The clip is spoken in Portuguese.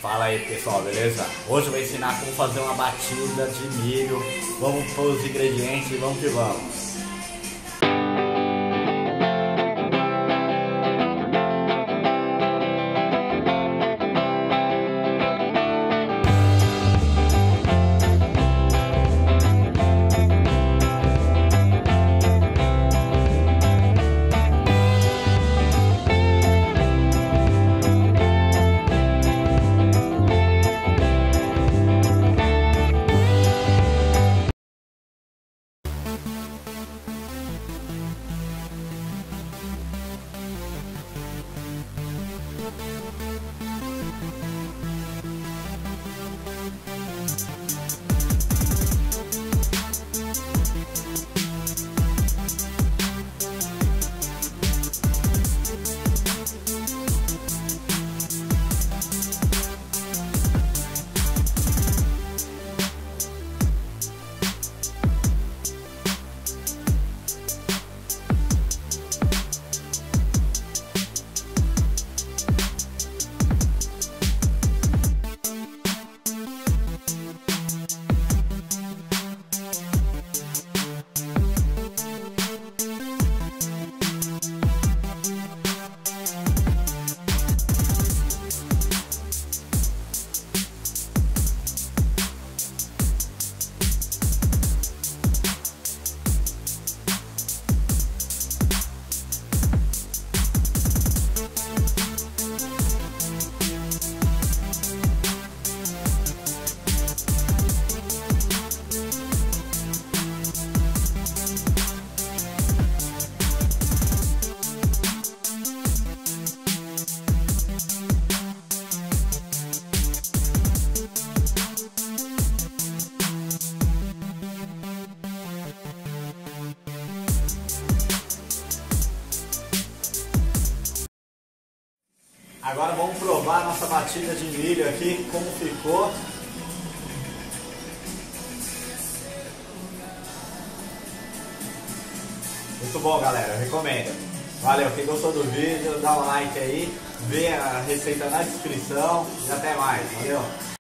Fala aí pessoal, beleza? Hoje eu vou ensinar como fazer uma batida de milho. Vamos para os ingredientes e vamos que vamos. Agora vamos provar a nossa batida de milho aqui, como ficou. Muito bom, galera, eu recomendo. Valeu, quem gostou do vídeo, dá um like aí, vê a receita na descrição e até mais, valeu!